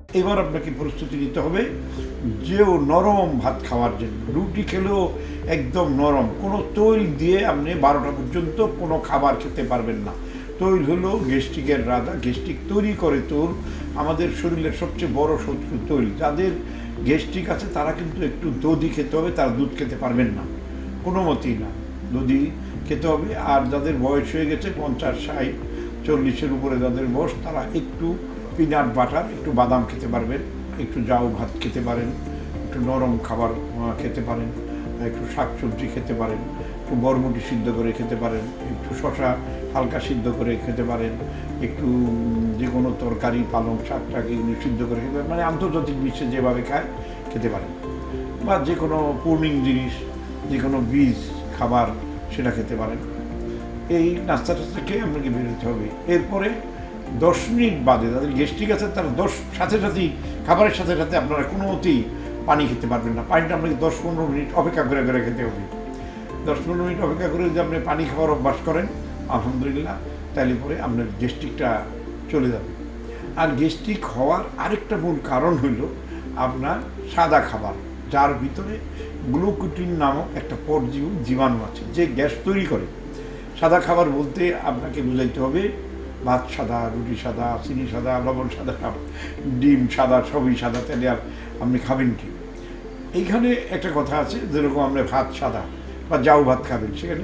এবার আপনাকে প্রস্তুতি নিতে হবে যেও নরম ভাত খাওয়ার জন্য। রুটি খেলেও একদম নরম, কোনো তৈল দিয়ে আপনি 12টা পর্যন্ত কোনো খাবার খেতে পারবেন না। তৈল হলো গ্যাস্ট্রিকের রাজা, গ্যাস্ট্রিক তৈরি করে তৈল। আমাদের শরীরের সবচেয়ে বড় শত্রু তৈল। যাদের গ্যাস্ট্রিক আছে তারা কিন্তু একটু দধি খেতে হবে, তারা দুধ খেতে পারবেন না, কোনো মতেই না, দধি খেতে হবে। আর যাদের বয়স হয়ে গেছে 50, 60, 40-এর উপরে যাদের বয়স, তারা একটু পিনাট বাটার, একটু বাদাম খেতে পারবেন, একটু জাউ ভাত খেতে পারেন, একটু নরম খাবার খেতে পারেন, একটু শাকসবজি খেতে পারেন, একটু বরবটি সিদ্ধ করে খেতে পারেন, একটু শশা হালকা সিদ্ধ করে খেতে পারেন, একটু যে কোনো তরকারি পালং শাকটাক এগুলি সিদ্ধ করে খেতে পারেন, মানে আন্তর্জাতিক বিশ্বে যেভাবে খায় খেতে পারেন। বা যে কোনো পূর্ণিং জিনিস, যে কোনো বীজ খাবার সেটা খেতে পারেন। এই নাস্তাটা থেকে আপনাকে বেরোতে হবে। এরপরে 10 মিনিট বাদে যাদের গ্যাস্ট্রিক আছে তারা সাথে সাথেই খাবারের সাথে সাথে আপনারা কোনো মতেই পানি খেতে পারবেন না। পানিটা আপনাকে 10-15 মিনিট অপেক্ষা করে করে খেতে হবে। 10-15 মিনিট অপেক্ষা করে যদি আপনি পানি খাওয়ার অভ্যাস করেন, আলহামদুলিল্লাহ, তাহলে পরে আপনার গ্যাস্ট্রিকটা চলে যাবে। আর গ্যাস্ট্রিক হওয়ার আরেকটা মূল কারণ হইল আপনার সাদা খাবার, যার ভিতরে গ্লুকোটিন নামক একটা পরজীবী জীবাণু আছে যে গ্যাস তৈরি করে। সাদা খাবার বলতে আপনাকে বুঝাইতে হবে ভাত সাদা, রুটি সাদা, চিনি সাদা, লবণ সাদা, ডিম সাদা, সবই সাদা, তাহলে আর আপনি খাবেন কি? এইখানে একটা কথা আছে, যেরকম আপনি ভাত সাদা বা জাউ ভাত খাবেন, সেখানে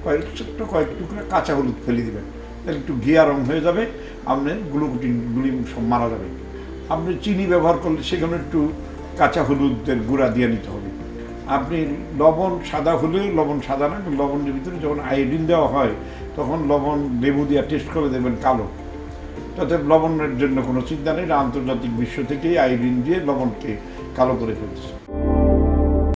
কয়েক টুকরা কাঁচা হলুদ ফেলে দেবেন, তাহলে একটু ঘিয়া রং হয়ে যাবে, আপনার গ্লুকোটিনগুলি সব মারা যাবে। আপনি চিনি ব্যবহার করলে সেখানে একটু কাঁচা হলুদের গুঁড়া দিয়ে নিতে হবে। আপনি লবণ সাদা হলে লবণ সাদা না, লবণের ভিতরে যখন আয়োডিন দেওয়া হয় তখন লবণ লেবু দিয়ে টেস্ট করে দেবেন কালো, তাতে লবণের জন্য কোনো চিন্তা নেই। আন্তর্জাতিক বিশ্ব থেকেই আয়োডিন দিয়ে লবণকে কালো করে ফেলতেছে।